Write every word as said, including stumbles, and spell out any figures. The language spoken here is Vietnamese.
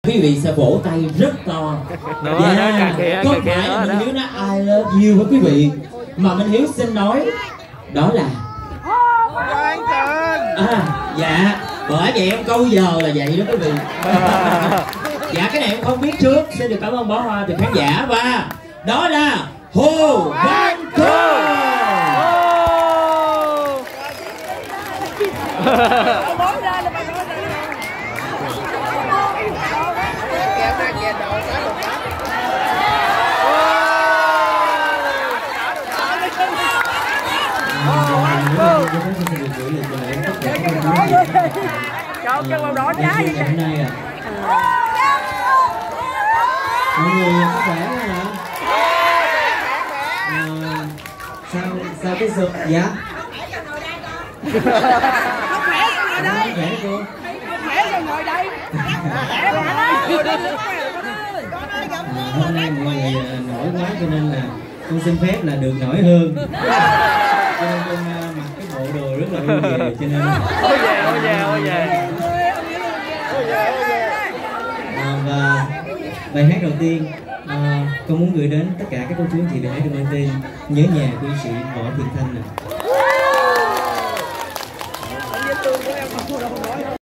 Quý vị sẽ vỗ tay rất to. Nữa, yeah. nó càng kìa, Có càng kìa phải là đó, Minh đó. Hiếu nói I love you với quý vị, mà Minh Hiếu xin nói đó là à, dạ, bởi vậy em câu giờ là vậy đó quý vị. Dạ cái này em không biết trước, xin được cảm ơn bó hoa từ khán giả, và đó là Hồ Văn Thương. Cho cái màu đỏ trái vậy hôm nay à, mọi người có khỏe không ạ? À, sao sao cái sự dạ không khỏe sao ngồi đây, khỏe cô, không khỏe sao ngồi đây. hôm nay mọi người nổi quá cho nên là con xin phép là được nổi hơn, cho nên con mặc cái bộ đồ rất là ưu về, cho nên Ôi về, ôi về, ôi về. À, và bài hát đầu tiên à, con muốn gửi đến tất cả các cô chú anh chị được hãy được mang tên Nhớ Nhà của ca sĩ Võ Thiện Thanh nè.